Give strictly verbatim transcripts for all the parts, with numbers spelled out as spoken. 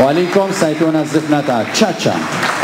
وعليكم سيتونا الزفنة تاع تشاتشا.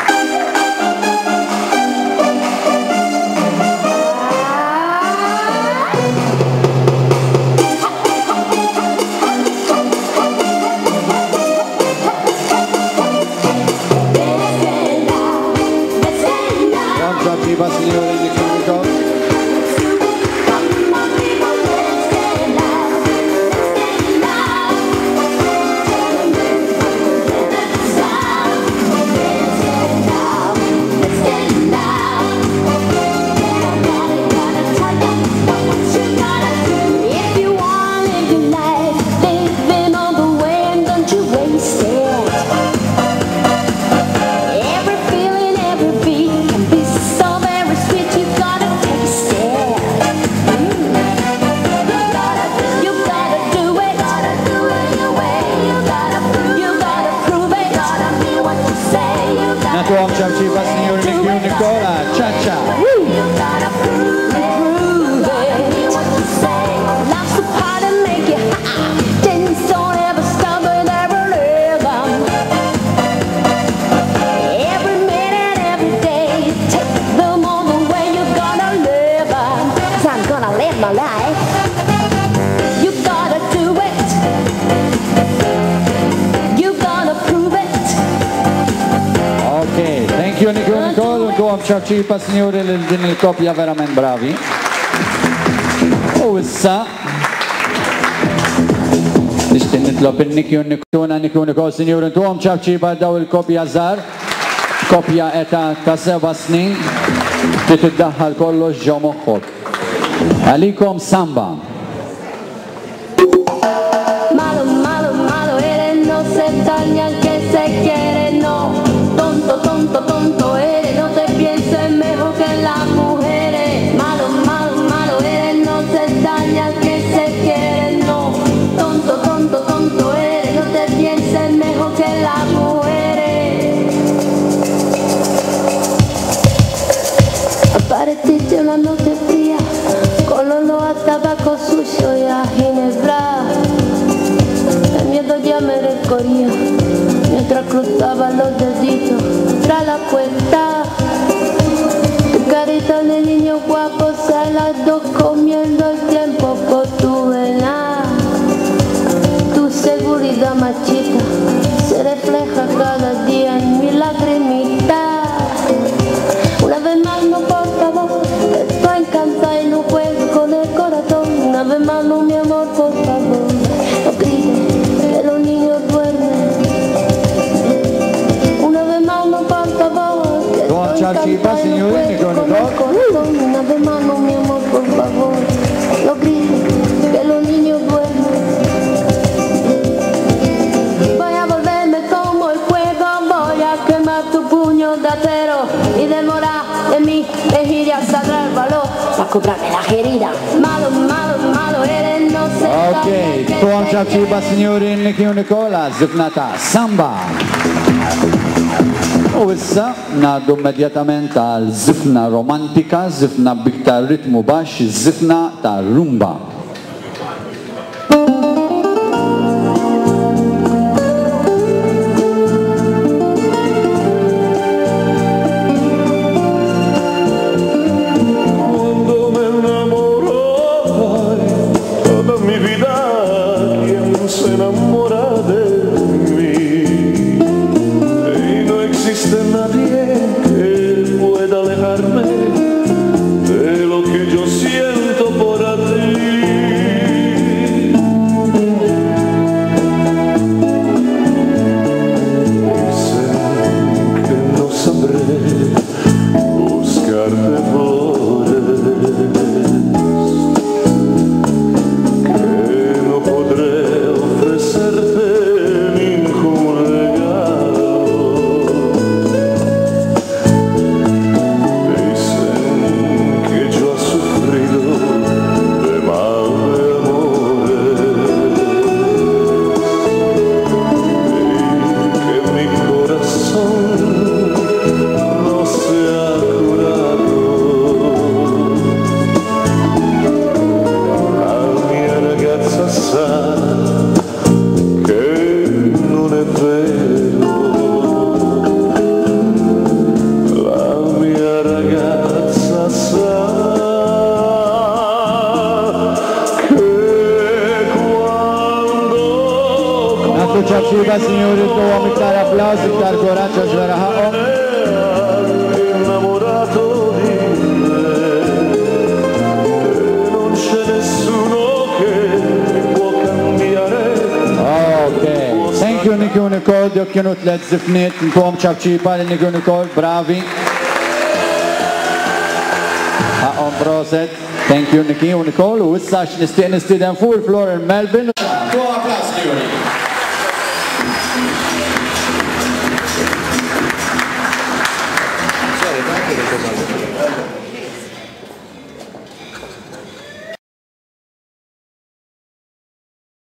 Natuam Ciamciva, signor Nicu Nicola, Cha-Cha. You gotta prove it, prove it. What you say, love's the part that make you high. Things don't ever stop, but never live on. Every minute, every day, take the moment when you gotta live on. 'Cause I'm gonna live my life. You gotta do it. You gotta prove it. Ok, thank you Nicu Nicole, għom ċarċipa signori li din il-kopja verament bravi. U issa, nishtin nitlob il-Nicu Nicole, Nicu Nicole signori, għom ċarċipa daw il-kopja zar, kopja eta ta' seba snin, li tiddaħħal kollox ġo moħħok. Għalikom samba. Malo, malo, malo, eres no se daña que se quiere, no. Tonto, tonto, tonto eres, no te pienses mejor que las mujeres. Malo, malo, malo eres, no te daña que se quiere, no. Tonto, tonto, tonto eres, no te pienses mejor que las mujeres. Apareciste una noche fría, con olor a tabaco sucio y a ginebra. El miedo ya me recorría mientras cruzaba los deditos tras la puerta. Tu carita de niño guapo, sale las dos comiendo el tiempo por tu vena. Tu seguridad machita se refleja cada día en mi lagrimita. Una vez más no, por favor, estoy encantada y no juego con el corazón. Una vez más no, mi amor, por favor, no grites que los niños duermen. Una vez más no, por favor, que estoy encantada y no juego con el corazón. Una vez más no, mi amor, por favor, no grites que los niños duermen. Voy a volverme como el fuego, voy a quemar tu puño de acero y demorar en mi mejilla saldrá el valor para cobrarme la herida. Malo, malo, malo eres, no sé. Ok, tuam ċabċiba signori Nicu Nicola, zifnata samba. U issa naddu immedjatament għal zifna romantika, zifna biktar ritmu baxx, zifna ta' rumba. De lo que yo siento por ti. Iva, signori, tu miktar applaus, iktar koraġġ għax vera ħaqhom. Thank you, Nicky Nicole, dik kienu tlet zifniet, ntuhom ċabċipa li Nicky Nicole, bravi. Ħaqhom proset. Thank you, Nicky Nicole, u issa nistieq nistieden fuq il-floor in Melbourne. Tu applaus, signori. Sorry, thank you.